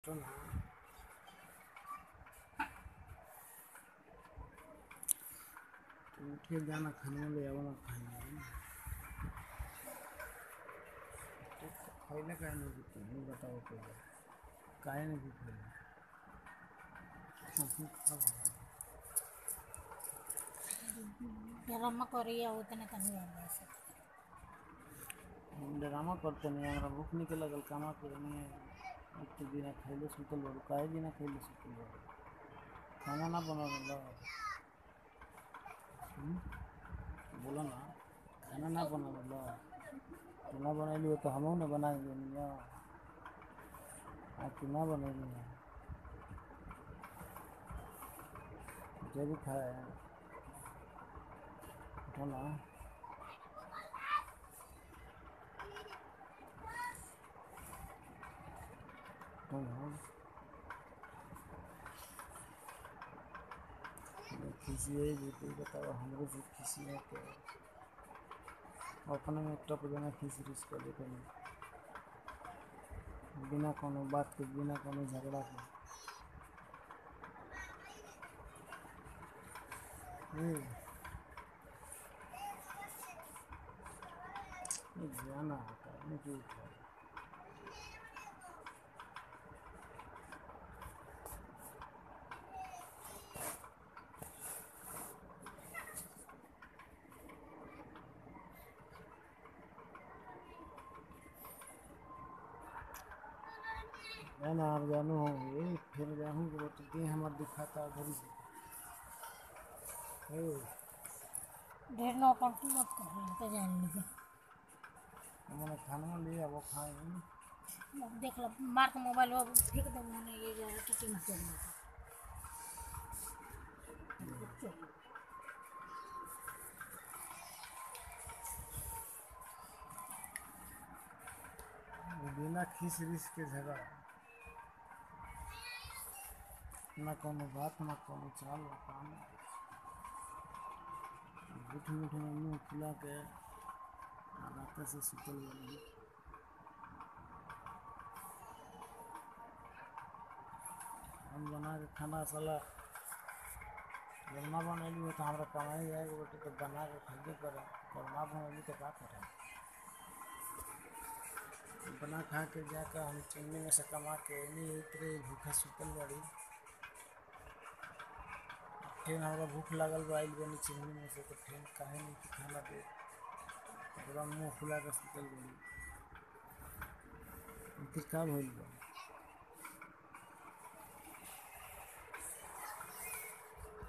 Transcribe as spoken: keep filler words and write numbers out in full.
तो ना तो उठ के जाना खाना ले आओ ना खाएंगे तो खैले काहे नहीं जीते नहीं बताओ तो काहे नहीं जीते सब खा ड्रामा करिए उतने तनी ऐसे ड्रामा करते नहीं हमारा भूख निकल लगल कामा के नहीं एक तो बिना खैले सुतल बड़ो काहे बिना खैले सुतल बड़ो खाना ना बना रहा बोलो ना खाना ना बना रहा ना बनैली तो हमहू ना बना देनी आज ना बनैली जरूर खाए उठो ना उठो ना खिसी है बेटी बताओ हमरे से खिसी है तो अपने में टप देना खिसी रिस कर देते बिना कोनो बात के बिना कोनो झगड़ा के जाना होता है मुझे ना आप जानू होंगे फिर जाऊँ तो दे हमारे दिखाता घड़ी ढेर नो कंट्री मत कर तो जान लीजिए मैंने खाना लिया वो खाए देख लो मार के मोबाइल वो फेंक दे मैंने ये जो है टिटिंग चलना बिना खीस रिस के झगड़ा ना कोनो बात ना कोनो चाल ना काम झूठ मूठ में मुँह फुला के रात से सुतल बनी हम बना के खाना साला जब ना बनैली हो तो हमारा कमाई जाएगा बेटे तो बना के खरीदे पड़े जब ना बनैली तो क्या करें बना खा के जाकर हम चिमनी में से कमा के नहीं उतरे भूखा सुतल बड़ी फिर हमारा भूख लागल बा आइल बनी चिमनी में से तो फिर काहे नहीं कि खाना दे पूरा मुँह फुला के सुतल बड़ी फिर का भइल बा